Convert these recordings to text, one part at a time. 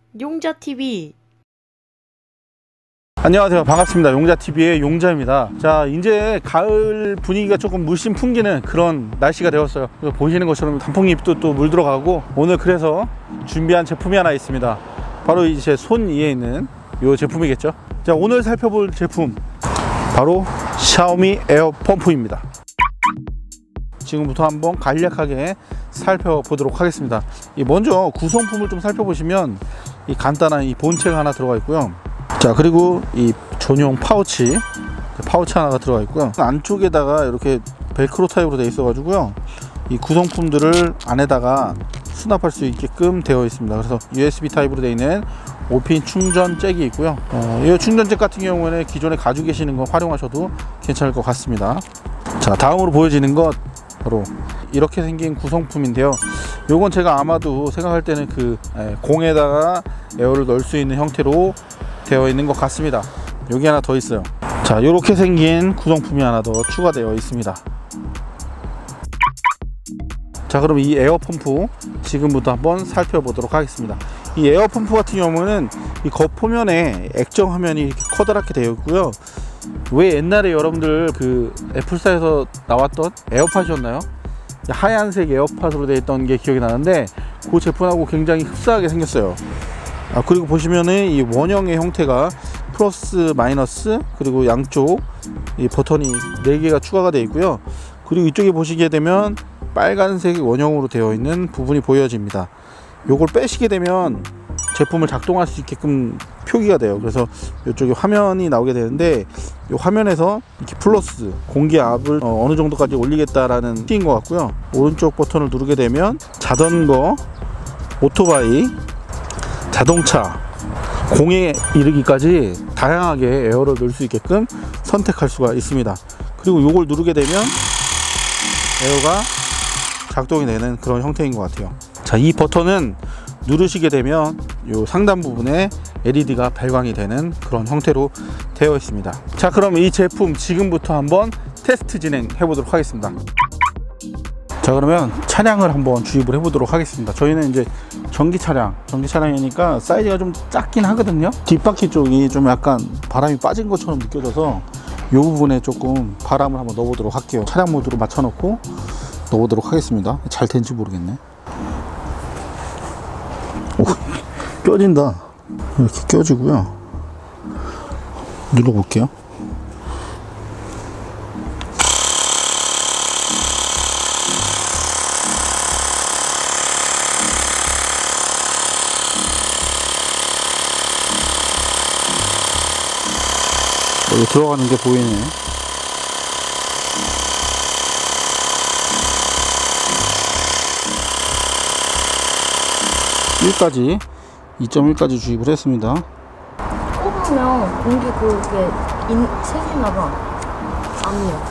용자TV. 안녕하세요, 반갑습니다. 용자TV의 용자입니다. 자, 이제 가을 분위기가 조금 물씬 풍기는 그런 날씨가 되었어요. 보시는 것처럼 단풍잎도 또 물 들어가고, 오늘 그래서 준비한 제품이 하나 있습니다. 바로 이제 손 위에 있는 이 제품이겠죠. 자, 오늘 살펴볼 제품 바로 샤오미 에어 펌프입니다. 지금부터 한번 간략하게 살펴보도록 하겠습니다. 먼저 구성품을 좀 살펴보시면 이 간단한 이 본체가 하나 들어가 있고요. 자, 그리고 이 전용 파우치 하나가 들어가 있고요. 안쪽에다가 이렇게 벨크로 타입으로 되어 있어 가지고요, 이 구성품들을 안에다가 수납할 수 있게끔 되어 있습니다. 그래서 USB 타입으로 되어 있는 5핀 충전 잭이 있고요. 이 충전 잭 같은 경우에는 기존에 가지고 계시는 거 활용하셔도 괜찮을 것 같습니다. 자, 다음으로 보여지는 것 바로 이렇게 생긴 구성품인데요. 요건 제가 아마도 생각할 때는 그 공에다가 에어를 넣을 수 있는 형태로 되어 있는 것 같습니다. 여기 하나 더 있어요. 자, 이렇게 생긴 구성품이 하나 더 추가되어 있습니다. 자, 그럼 이 에어 펌프 지금부터 한번 살펴보도록 하겠습니다. 이 에어 펌프 같은 경우는 이 겉표면에 액정 화면이 이렇게 커다랗게 되어 있고요. 왜 옛날에 여러분들 그 애플사에서 나왔던 에어팟이었나요? 하얀색 에어팟으로 되어 있던 게 기억이 나는데, 그 제품하고 굉장히 흡사하게 생겼어요. 그리고 보시면은 이 원형의 형태가 플러스 마이너스 그리고 양쪽 이 버튼이 4개가 추가가 되어 있고요. 그리고 이쪽에 보시게 되면 빨간색 원형으로 되어 있는 부분이 보여집니다. 요걸 빼시게 되면 제품을 작동할 수 있게끔 표기가 돼요. 그래서 이쪽에 화면이 나오게 되는데, 이 화면에서 이렇게 플러스 공기압을 어느 정도까지 올리겠다라는 키인 것 같고요. 오른쪽 버튼을 누르게 되면 자전거, 오토바이, 자동차, 공에 이르기까지 다양하게 에어를 넣을 수 있게끔 선택할 수가 있습니다. 그리고 이걸 누르게 되면 에어가 작동이 되는 그런 형태인 것 같아요. 자, 이 버튼은 누르시게 되면 이 상단 부분에 LED가 발광이 되는 그런 형태로 되어 있습니다. 자, 그럼 이 제품 지금부터 한번 테스트 진행해 보도록 하겠습니다. 자, 그러면 차량을 한번 주입을 해 보도록 하겠습니다. 저희는 이제 전기 차량이니까 사이즈가 좀 작긴 하거든요. 뒷바퀴 쪽이 좀 약간 바람이 빠진 것처럼 느껴져서 이 부분에 조금 바람을 한번 넣어 보도록 할게요. 차량 모드로 맞춰 놓고 넣어 보도록 하겠습니다. 잘 된지 모르겠네. 오, 껴진다. 이렇게 껴지고요. 눌러 볼게요. 여기 들어가는 게 보이네요. (1까지) 2.1까지 주입을 했습니다. 꼽으면 공기 그게 새지나봐. 아니요.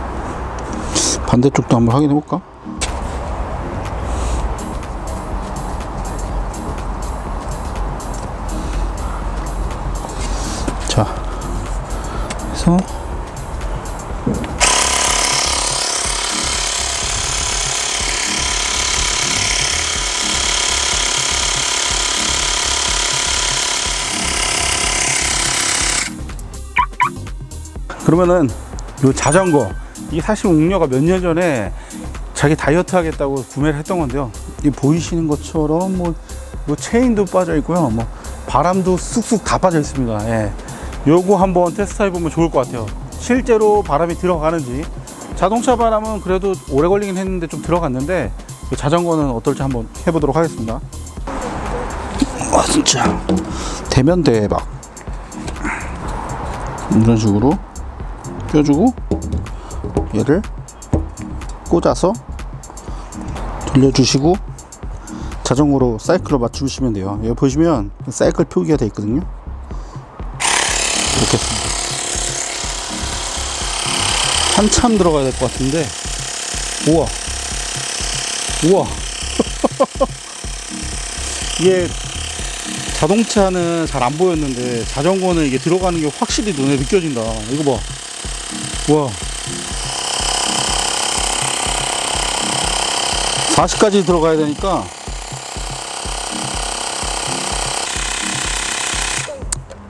반대쪽도 한번 확인해 볼까? 자, 그래서 그러면은 요 자전거, 이게 사실 웅녀가 몇 년 전에 자기 다이어트 하겠다고 구매를 했던 건데요. 이 보이시는 것처럼 뭐 체인도 빠져 있고요. 뭐 바람도 쑥쑥 다 빠져 있습니다. 예. 요거 한번 테스트 해보면 좋을 것 같아요. 실제로 바람이 들어가는지. 자동차 바람은 그래도 오래 걸리긴 했는데 좀 들어갔는데, 자전거는 어떨지 한번 해보도록 하겠습니다. 진짜 대면 대박. 이런 식으로 껴주고 얘를 꽂아서 돌려주시고 자전거로 사이클로 맞추시면 돼요. 여기 보시면 사이클 표기가 되어 있거든요. 이렇게 씁니다. 한참 들어가야 될 것 같은데, 우와 이게 자동차는 잘 안 보였는데 자전거는 이게 들어가는 게 확실히 눈에 느껴진다. 이거 봐. 와, 40까지 들어가야 되니까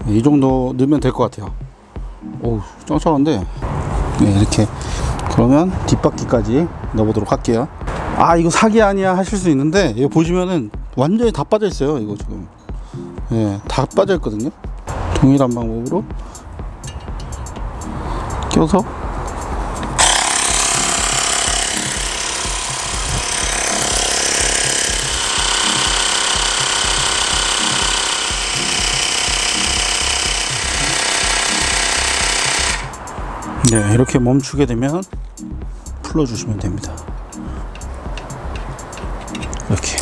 이 정도 넣으면 될 것 같아요. 오, 짱짱한데. 네, 이렇게. 그러면 뒷바퀴까지 넣어보도록 할게요. 아, 이거 사기 아니야 하실 수 있는데, 이거 보시면은 완전히 다 빠져 있어요. 이거 지금. 예, 다 빠져 있거든요. 동일한 방법으로 껴서 네, 이렇게 멈추게 되면 풀어주시면 됩니다. 이렇게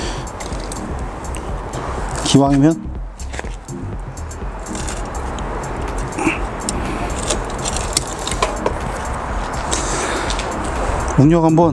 기왕이면 응력 한번.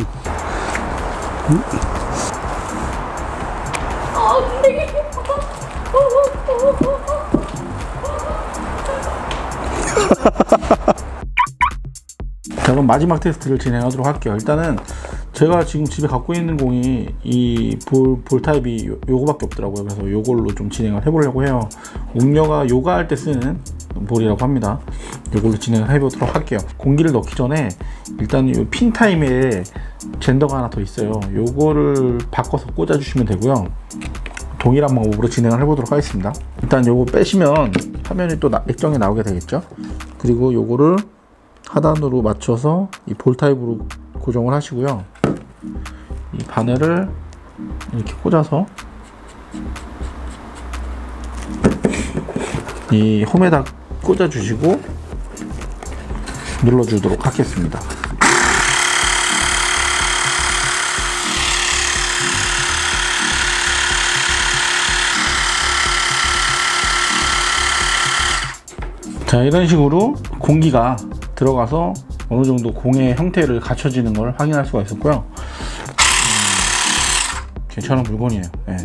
자, 그럼 마지막 테스트를 진행하도록 할게요. 일단은 제가 지금 집에 갖고 있는 공이 이 볼 타입이 요거밖에 없더라고요. 그래서 요걸로 좀 진행을 해보려고 해요. 웅녀가 요가 할 때 쓰는 볼이라고 합니다. 요걸로 진행을 해보도록 할게요. 공기를 넣기 전에 일단 요 핀 타임에 젠더가 하나 더 있어요. 요거를 바꿔서 꽂아 주시면 되고요. 동일한 방법으로 진행을 해보도록 하겠습니다. 일단 요거 빼시면 화면이 또 액정이 나오게 되겠죠. 그리고 요거를 하단으로 맞춰서 이 볼 타입으로 고정을 하시고요. 이 바늘을 이렇게 꽂아서 이 홈에다 꽂아 주시고 눌러 주도록 하겠습니다. 자, 이런 식으로 공기가 들어가서 어느 정도 공의 형태를 갖춰지는 걸 확인할 수가 있었고요. 괜찮은 물건이에요. 네.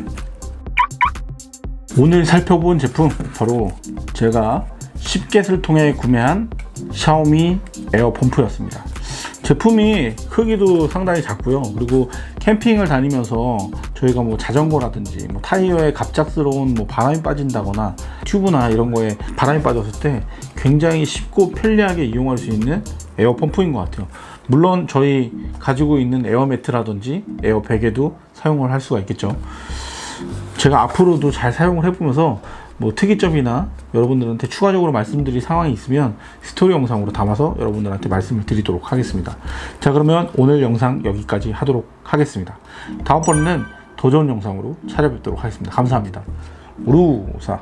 오늘 살펴본 제품 바로 제가 쉽겟을 통해 구매한 샤오미 에어 펌프였습니다. 제품이 크기도 상당히 작고요. 그리고 캠핑을 다니면서 저희가 뭐 자전거라든지 뭐 타이어에 갑작스러운 뭐 바람이 빠진다거나 튜브나 이런 거에 바람이 빠졌을 때 굉장히 쉽고 편리하게 이용할 수 있는 에어 펌프인 것 같아요. 물론 저희 가지고 있는 에어 매트라든지 에어 베개도 사용을 할 수가 있겠죠. 제가 앞으로도 잘 사용을 해보면서 뭐 특이점이나 여러분들한테 추가적으로 말씀드릴 상황이 있으면 스토리 영상으로 담아서 여러분들한테 말씀을 드리도록 하겠습니다. 자, 그러면 오늘 영상 여기까지 하도록 하겠습니다. 다음번에는 더 좋은 영상으로 찾아뵙도록 하겠습니다. 감사합니다. 우루사.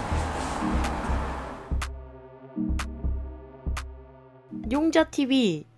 용자TV